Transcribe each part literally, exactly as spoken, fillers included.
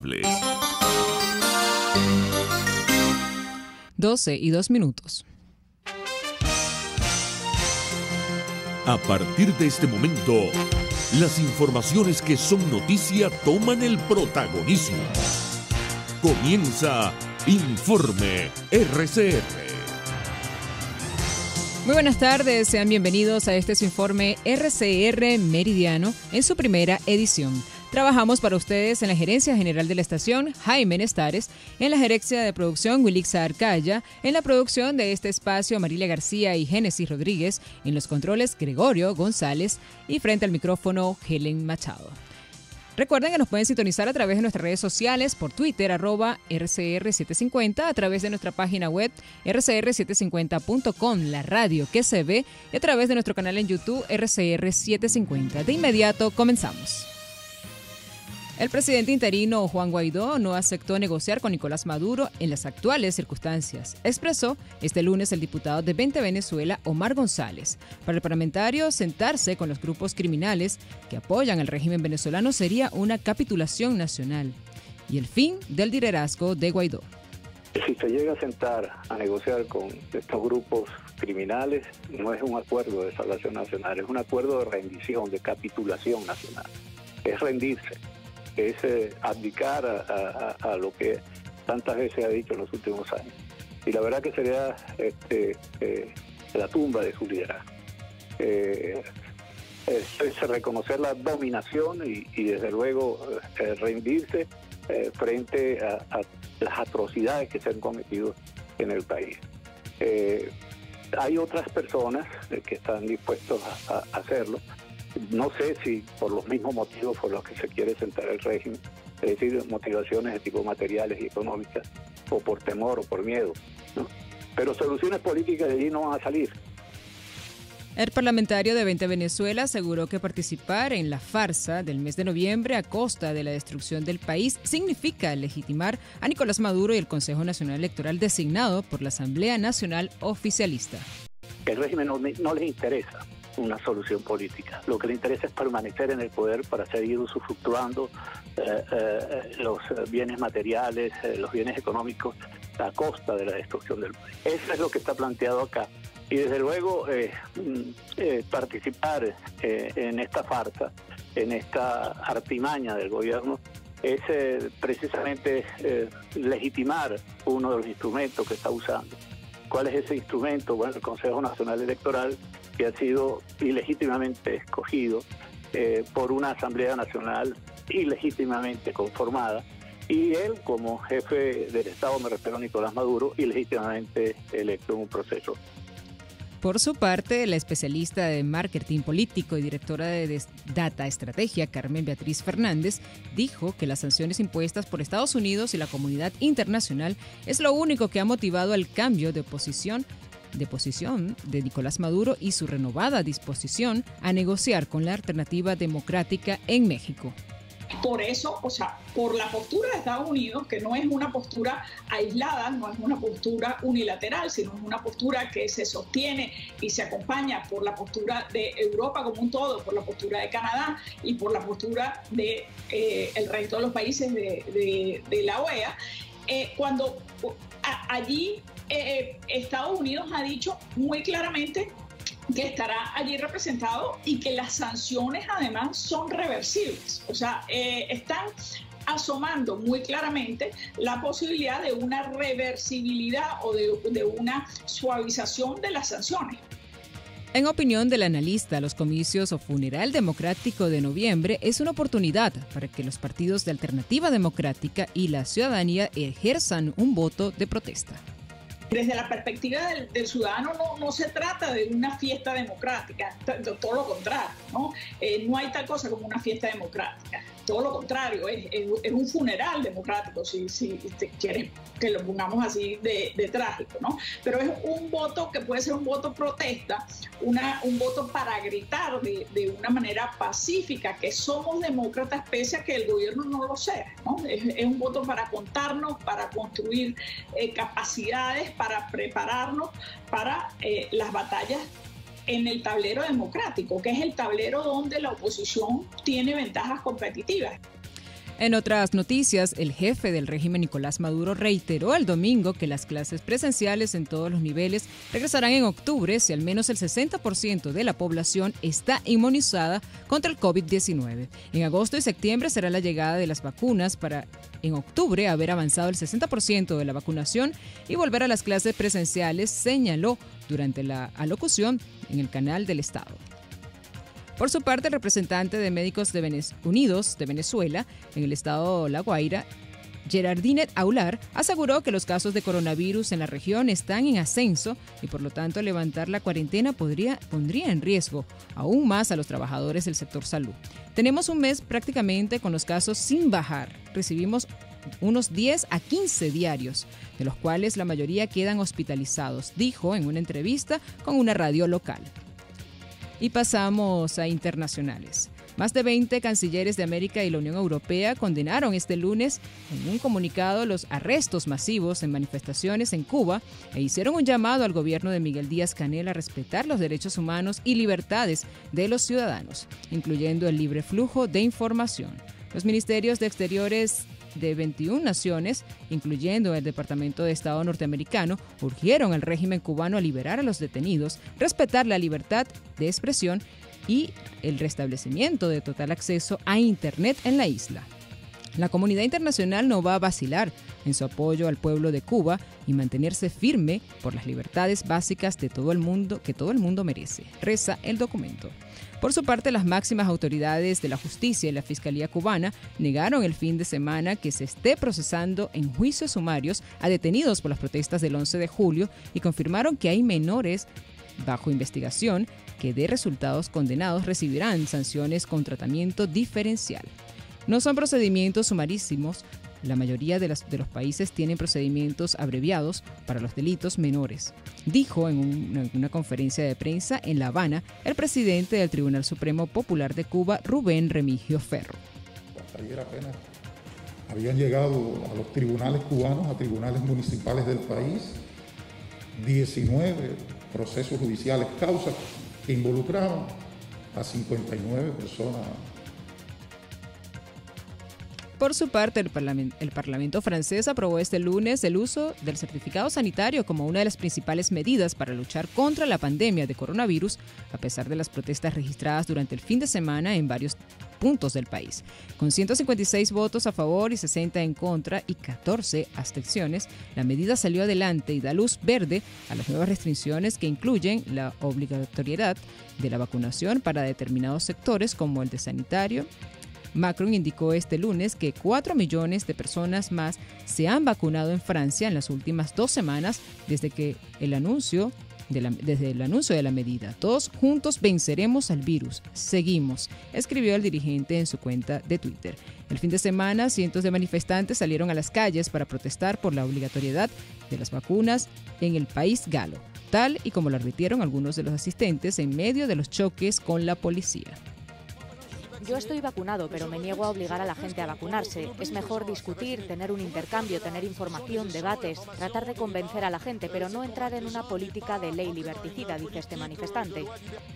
doce y dos minutos. A partir de este momento, las informaciones que son noticia toman el protagonismo. Comienza Informe R C R. Muy buenas tardes, sean bienvenidos a este su informe R C R Meridiano en su primera edición. Trabajamos para ustedes en la Gerencia General de la Estación, Jaime Nestares, en la Gerencia de Producción, Wilixa Arcaya, en la producción de este espacio, Marilia García y Génesis Rodríguez, en los controles, Gregorio González, y frente al micrófono, Helen Machado. Recuerden que nos pueden sintonizar a través de nuestras redes sociales, por Twitter, arroba R C R setecientos cincuenta, a través de nuestra página web R C R setecientos cincuenta punto com, la radio que se ve, y a través de nuestro canal en YouTube R C R setecientos cincuenta. De inmediato, comenzamos. El presidente interino Juan Guaidó no aceptó negociar con Nicolás Maduro en las actuales circunstancias, expresó este lunes el diputado de Vente Venezuela, Omar González. Para el parlamentario, sentarse con los grupos criminales que apoyan al régimen venezolano sería una capitulación nacional y el fin del liderazgo de Guaidó. Si se llega a sentar a negociar con estos grupos criminales, no es un acuerdo de salvación nacional, es un acuerdo de rendición, de capitulación nacional. Es rendirse. Es eh, abdicar a, a, a lo que tantas veces ha dicho en los últimos años. Y la verdad que sería este, eh, la tumba de su liderazgo. Eh, es, es reconocer la dominación y, y desde luego eh, rendirse eh, frente a, a las atrocidades que se han cometido en el país. Eh, hay otras personas eh, que están dispuestos a, a hacerlo. No sé si por los mismos motivos por los que se quiere sentar el régimen, es decir, motivaciones de tipo materiales y económicas, o por temor o por miedo, ¿no? Pero soluciones políticas de allí no van a salir. El parlamentario de Vente Venezuela aseguró que participar en la farsa del mes de noviembre a costa de la destrucción del país significa legitimar a Nicolás Maduro y el Consejo Nacional Electoral designado por la Asamblea Nacional Oficialista. El régimen no, no les interesa una solución política. Lo que le interesa es permanecer en el poder para seguir usufructuando eh, eh, los bienes materiales, eh, los bienes económicos a costa de la destrucción del país. Eso es lo que está planteado acá. Y desde luego eh, eh, participar eh, en esta farsa, en esta artimaña del gobierno, es eh, precisamente eh, legitimar uno de los instrumentos que está usando. ¿Cuál es ese instrumento? Bueno, el Consejo Nacional Electoral, que ha sido ilegítimamente escogido eh, por una Asamblea Nacional ilegítimamente conformada, y él, como jefe del Estado, me refiero a Nicolás Maduro, ilegítimamente electo en un proceso. Por su parte, la especialista de marketing político y directora de Data Estrategia, Carmen Beatriz Fernández, dijo que las sanciones impuestas por Estados Unidos y la comunidad internacional es lo único que ha motivado el cambio de posición de posición de Nicolás Maduro y su renovada disposición a negociar con la alternativa democrática en México. Por eso, o sea, por la postura de Estados Unidos, que no es una postura aislada, no es una postura unilateral, sino es una postura que se sostiene y se acompaña por la postura de Europa como un todo, por la postura de Canadá y por la postura del de, eh, resto de los países de, de, de la O E A, eh, cuando a, allí eh, Estados Unidos ha dicho muy claramente que estará allí representado y que las sanciones además son reversibles. O sea, eh, están asomando muy claramente la posibilidad de una reversibilidad o de, de una suavización de las sanciones. En opinión del analista, los comicios o funeral democrático de noviembre es una oportunidad para que los partidos de Alternativa Democrática y la ciudadanía ejerzan un voto de protesta. Desde la perspectiva del, del ciudadano no, no se trata de una fiesta democrática, todo lo contrario, ¿no? Eh, no hay tal cosa como una fiesta democrática, todo lo contrario, es, es, es un funeral democrático, si, si te quieres que lo pongamos así de, de trágico, ¿no? Pero es un voto que puede ser un voto protesta, una, un voto para gritar de, de una manera pacífica que somos demócratas pese a que el gobierno no lo sea, ¿no? Es, es un voto para contarnos, para construir eh, capacidades, para prepararnos para eh, las batallas en el tablero democrático, que es el tablero donde la oposición tiene ventajas competitivas. En otras noticias, el jefe del régimen Nicolás Maduro reiteró el domingo que las clases presenciales en todos los niveles regresarán en octubre si al menos el sesenta por ciento de la población está inmunizada contra el COVID diecinueve. En agosto y septiembre será la llegada de las vacunas para en octubre haber avanzado el sesenta por ciento de la vacunación y volver a las clases presenciales, señaló durante la alocución en el canal del Estado. Por su parte, el representante de Médicos de Venez- Unidos de Venezuela en el estado La Guaira, Gerardinet Aular, aseguró que los casos de coronavirus en la región están en ascenso y por lo tanto levantar la cuarentena podría, pondría en riesgo aún más a los trabajadores del sector salud. Tenemos un mes prácticamente con los casos sin bajar. Recibimos unos diez a quince diarios, de los cuales la mayoría quedan hospitalizados, dijo en una entrevista con una radio local. Y pasamos a internacionales. Más de veinte cancilleres de América y la Unión Europea condenaron este lunes en un comunicado los arrestos masivos en manifestaciones en Cuba e hicieron un llamado al gobierno de Miguel Díaz-Canel a respetar los derechos humanos y libertades de los ciudadanos, incluyendo el libre flujo de información. Los ministerios de Exteriores de veintiuna naciones, incluyendo el Departamento de Estado norteamericano, urgieron al régimen cubano a liberar a los detenidos, respetar la libertad de expresión y el restablecimiento de total acceso a Internet en la isla. La comunidad internacional no va a vacilar en su apoyo al pueblo de Cuba y mantenerse firme por las libertades básicas de todo el mundo que todo el mundo merece, reza el documento. Por su parte, las máximas autoridades de la justicia y la Fiscalía cubana negaron el fin de semana que se esté procesando en juicios sumarios a detenidos por las protestas del once de julio y confirmaron que hay menores bajo investigación que de resultados condenados recibirán sanciones con tratamiento diferencial. No son procedimientos sumarísimos. La mayoría de, las, de los países tienen procedimientos abreviados para los delitos menores, dijo en una, en una conferencia de prensa en La Habana el presidente del Tribunal Supremo Popular de Cuba, Rubén Remigio Ferro. Hasta ayer apenas habían llegado a los tribunales cubanos, a tribunales municipales del país, diecinueve procesos judiciales, causas que involucraron a cincuenta y nueve personas. Por su parte, el Parlamento, el Parlamento francés aprobó este lunes el uso del certificado sanitario como una de las principales medidas para luchar contra la pandemia de coronavirus, a pesar de las protestas registradas durante el fin de semana en varios puntos del país. Con ciento cincuenta y seis votos a favor y sesenta en contra y catorce abstenciones, la medida salió adelante y da luz verde a las nuevas restricciones que incluyen la obligatoriedad de la vacunación para determinados sectores como el de sanitario. Macron indicó este lunes que cuatro millones de personas más se han vacunado en Francia en las últimas dos semanas desde que el anuncio de la, desde el anuncio de la medida. Todos juntos venceremos al virus. Seguimos, escribió el dirigente en su cuenta de Twitter. El fin de semana, cientos de manifestantes salieron a las calles para protestar por la obligatoriedad de las vacunas en el país galo, tal y como lo advirtieron algunos de los asistentes en medio de los choques con la policía. Yo estoy vacunado, pero me niego a obligar a la gente a vacunarse. Es mejor discutir, tener un intercambio, tener información, debates, tratar de convencer a la gente, pero no entrar en una política de ley liberticida, dice este manifestante.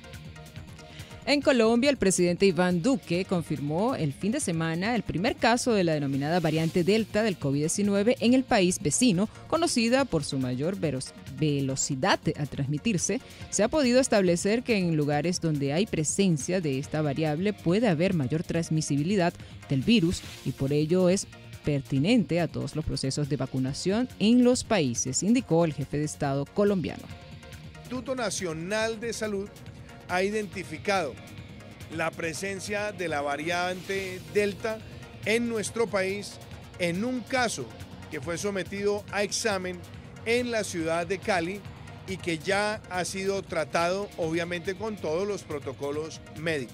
En Colombia, el presidente Iván Duque confirmó el fin de semana el primer caso de la denominada variante Delta del COVID diecinueve en el país vecino, conocida por su mayor velocidad al transmitirse. Se ha podido establecer que en lugares donde hay presencia de esta variable puede haber mayor transmisibilidad del virus y por ello es pertinente a todos los procesos de vacunación en los países, indicó el jefe de Estado colombiano. El Instituto Nacional de Salud ha identificado la presencia de la variante Delta en nuestro país en un caso que fue sometido a examen en la ciudad de Cali y que ya ha sido tratado obviamente con todos los protocolos médicos.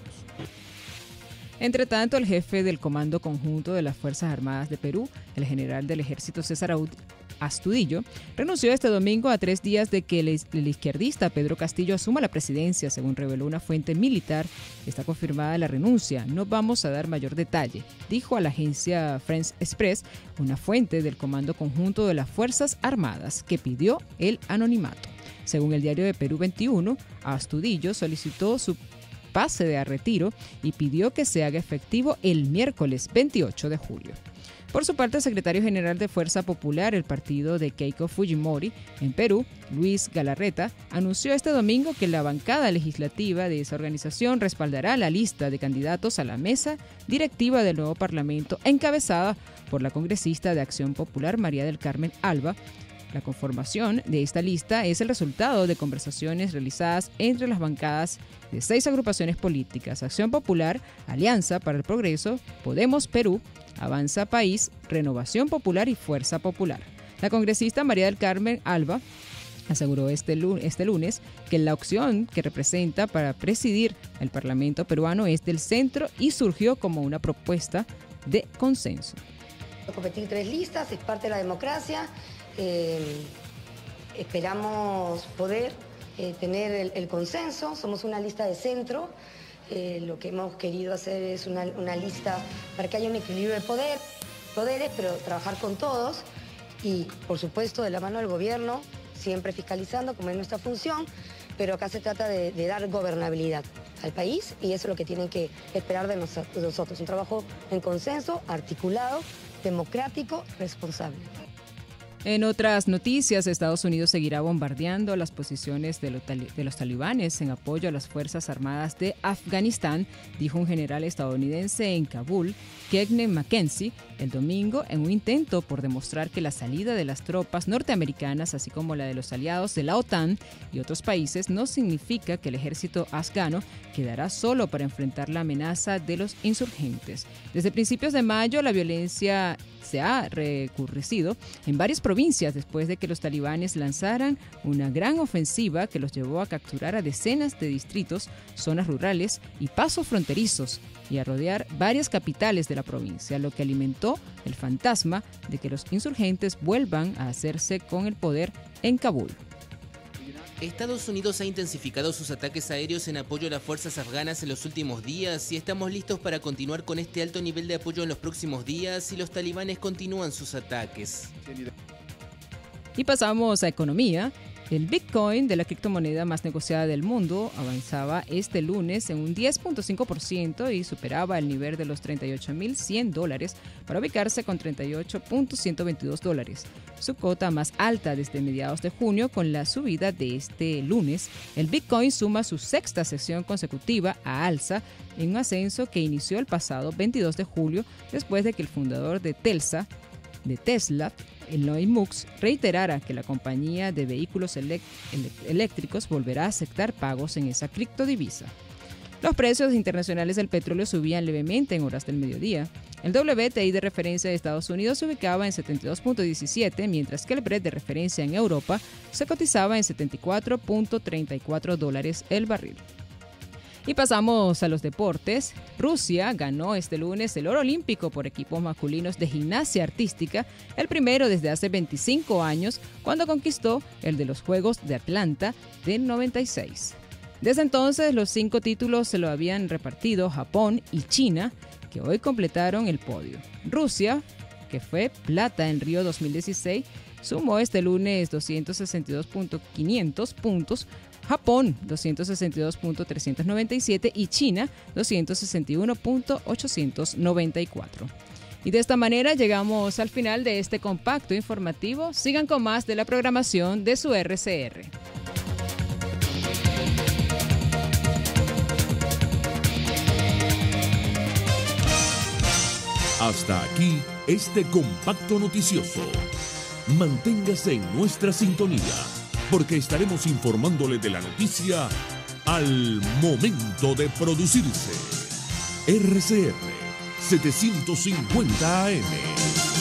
Entre tanto, el jefe del Comando Conjunto de las Fuerzas Armadas de Perú, el general del Ejército César Astudillo, renunció este domingo a tres días de que el, el izquierdista Pedro Castillo asuma la presidencia, según reveló una fuente militar. Está confirmada la renuncia. No vamos a dar mayor detalle, dijo a la agencia France Express, una fuente del Comando Conjunto de las Fuerzas Armadas, que pidió el anonimato. Según el diario de Perú veintiuno, Astudillo solicitó su pase de a retiro y pidió que se haga efectivo el miércoles veintiocho de julio. Por su parte, el secretario general de Fuerza Popular, el partido de Keiko Fujimori, en Perú, Luis Galarreta, anunció este domingo que la bancada legislativa de esa organización respaldará la lista de candidatos a la mesa directiva del nuevo parlamento, encabezada por la congresista de Acción Popular, María del Carmen Alba. La conformación de esta lista es el resultado de conversaciones realizadas entre las bancadas de seis agrupaciones políticas: Acción Popular, Alianza para el Progreso, Podemos Perú, Avanza País, Renovación Popular y Fuerza Popular. La congresista María del Carmen Alba aseguró este lunes, este lunes que la opción que representa para presidir el Parlamento peruano es del centro y surgió como una propuesta de consenso. Competir tres listas es parte de la democracia. Eh, esperamos poder eh, tener el, el consenso. Somos una lista de centro. Eh, lo que hemos querido hacer es una, una lista para que haya un equilibrio de poder, poderes, pero trabajar con todos y, por supuesto, de la mano del gobierno, siempre fiscalizando, como es nuestra función, pero acá se trata de, de dar gobernabilidad al país y eso es lo que tienen que esperar de nosotros, un trabajo en consenso, articulado, democrático, responsable. En otras noticias, Estados Unidos seguirá bombardeando las posiciones de los, tali- de los talibanes en apoyo a las Fuerzas Armadas de Afganistán, dijo un general estadounidense en Kabul, Kevin McKenzie, el domingo, en un intento por demostrar que la salida de las tropas norteamericanas, así como la de los aliados de la OTAN y otros países, no significa que el ejército afgano quedará solo para enfrentar la amenaza de los insurgentes. Desde principios de mayo, la violencia se ha recrudecido en varias provincias después de que los talibanes lanzaran una gran ofensiva que los llevó a capturar a decenas de distritos, zonas rurales y pasos fronterizos y a rodear varias capitales de la provincia, lo que alimentó el fantasma de que los insurgentes vuelvan a hacerse con el poder en Kabul. Estados Unidos ha intensificado sus ataques aéreos en apoyo a las fuerzas afganas en los últimos días y estamos listos para continuar con este alto nivel de apoyo en los próximos días si los talibanes continúan sus ataques. Y pasamos a economía. El Bitcoin, de la criptomoneda más negociada del mundo, avanzaba este lunes en un diez punto cinco por ciento y superaba el nivel de los treinta y ocho mil cien dólares para ubicarse con treinta y ocho mil ciento veintidós dólares. Su cota más alta desde mediados de junio. Con la subida de este lunes, el Bitcoin suma su sexta sesión consecutiva a alza en un ascenso que inició el pasado veintidós de julio después de que el fundador de Telsa, de Tesla, Elon Musk, reiterara que la compañía de vehículos elect- eléctricos volverá a aceptar pagos en esa criptodivisa. Los precios internacionales del petróleo subían levemente en horas del mediodía. El W T I de referencia de Estados Unidos se ubicaba en setenta y dos punto diecisiete, mientras que el Brent de referencia en Europa se cotizaba en setenta y cuatro punto treinta y cuatro dólares el barril. Y pasamos a los deportes. Rusia ganó este lunes el oro olímpico por equipos masculinos de gimnasia artística, el primero desde hace veinticinco años, cuando conquistó el de los Juegos de Atlanta del noventa y seis. Desde entonces, los cinco títulos se lo habían repartido Japón y China, que hoy completaron el podio. Rusia, que fue plata en Río dos mil dieciséis, sumó este lunes doscientos sesenta y dos punto quinientos puntos, Japón doscientos sesenta y dos punto trescientos noventa y siete y China doscientos sesenta y uno punto ochocientos noventa y cuatro. Y de esta manera llegamos al final de este compacto informativo. Sigan con más de la programación de su R C R. Hasta aquí este compacto noticioso. Manténgase en nuestra sintonía, porque estaremos informándole de la noticia al momento de producirse. R C R setecientos cincuenta A M.